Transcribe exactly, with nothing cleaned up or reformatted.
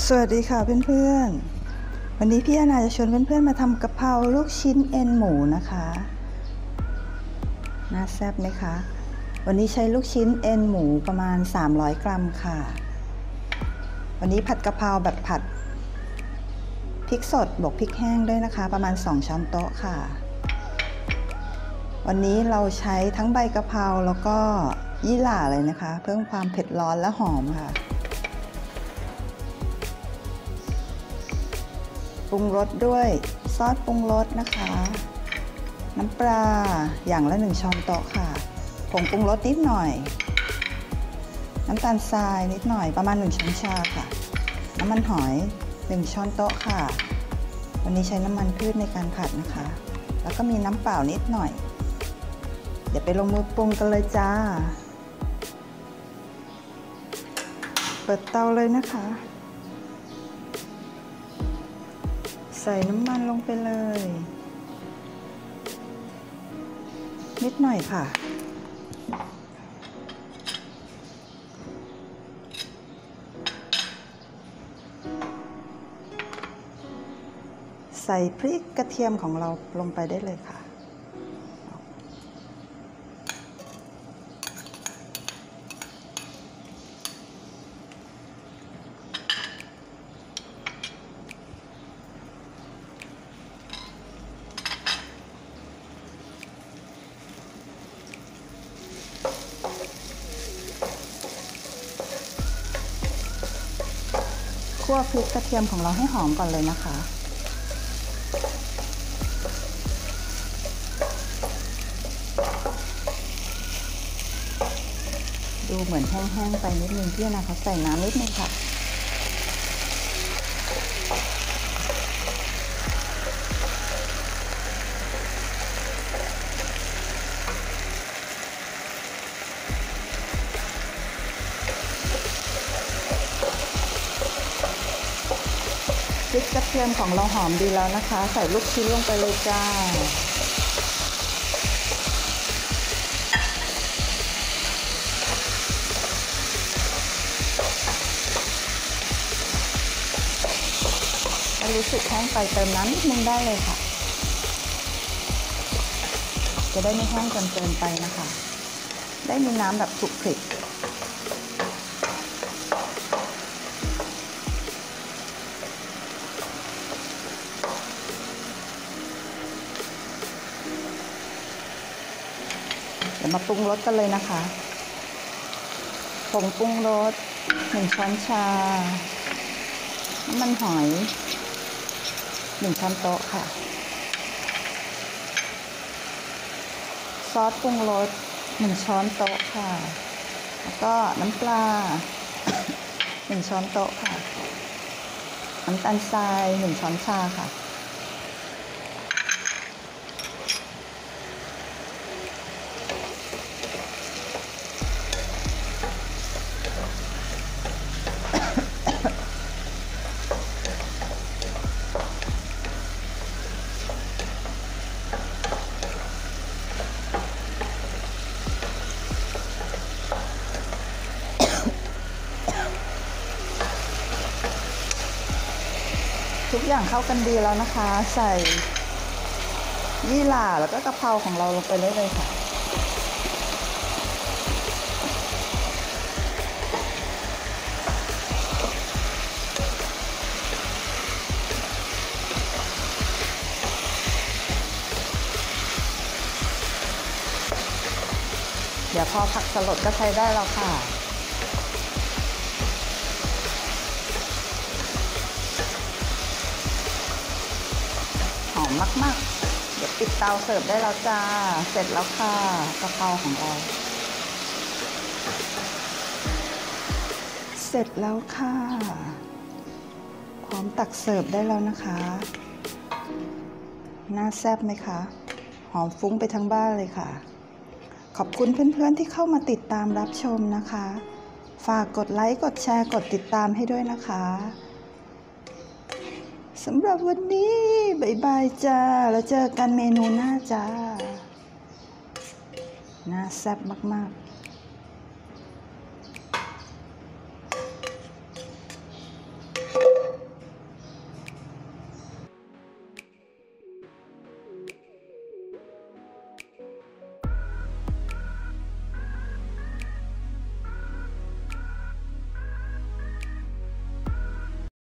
สวัสดีค่ะเพื่อนๆวันนี้พี่อนาจะชวนเพื่อนๆมาทำกะเพราลูกชิ้นเอ็นหมูนะคะน่าแซ่บไหมคะวันนี้ใช้ลูกชิ้นเอ็นหมูประมาณสามร้อยกรัมค่ะวันนี้ผัดกะเพราแบบผัดพริกสดบวกพริกแห้งด้วยนะคะประมาณสองช้อนโต๊ะค่ะวันนี้เราใช้ทั้งใบกะเพราแล้วก็ยี่หร่าเลยนะคะเพิ่มความเผ็ดร้อนและหอมค่ะปรุงรสด้วยซอสปรุงรสนะคะน้ำปลาอย่างละหนึ่งช้อนโต๊ะค่ะผงปรุงรสนิดหน่อยน้ำตาลทรายนิดหน่อยประมาณหนึ่งช้อนชาค่ะน้ำมันหอยหนึ่งช้อนโต๊ะค่ะวันนี้ใช้น้ำมันพืชในการผัดนะคะแล้วก็มีน้ำเปล่านิดหน่อยเดี๋ยวไปลงมือปรุงกันเลยจ้าเปิดเตาเลยนะคะใส่น้ำมันลงไปเลยนิดหน่อยค่ะใส่พริกกระเทียมของเราลงไปได้เลยค่ะคั่วพริกกระเทียมของเราให้หอมก่อนเลยนะคะดูเหมือนแห้งๆไปนิดนึงพี่นะเขาใส่น้ำนิดนึงค่ะพริกกระเทียมของเราหอมดีแล้วนะคะใส่ลูกชิ้นลงไปเลยจ้าถ้ารู้สึกแห้งไปเติมน้ำนิดนึงได้เลยค่ะจะได้ไม่แห้งจนเกินไปนะคะได้มีน้ำแบบคลุกคลิกเดี๋ยวมาปรุงรสกันเลยนะคะผงปรุงรสหนึ่งช้อนชาน้ำมันหอยหนึ่งช้อนโต๊ะค่ะซอสปรุงรสหนึ่งช้อนโต๊ะค่ะแล้วก็น้ำปลาหนึ่งช้อนโต๊ะค่ะน้ำตาลทรายหนึ่งช้อนชาค่ะทุกอย่างเข้ากันดีแล้วนะคะใส่ยี่หร่าแล้วก็กะเพราของเราลงไปเลยเลยค่ะเดี๋ยวพอผักสลดก็ใช้ได้แล้วค่ะหอมมากๆเดี๋ยวปิดเตาเสิร์ฟได้แล้วจ้าเสร็จแล้วค่ะกะเพราของเราเสร็จแล้วค่ะพร้อมตักเสิร์ฟได้แล้วนะคะน่าแซ่บไหมคะหอมฟุ้งไปทั้งบ้านเลยค่ะขอบคุณเพื่อนๆที่เข้ามาติดตามรับชมนะคะฝากกดไลค์กดแชร์กดติดตามให้ด้วยนะคะสำหรับวันนี้บ๊ายบายจ้าแล้วเจอกันเมนูหน้าจ้าน่าแซ่บมากๆ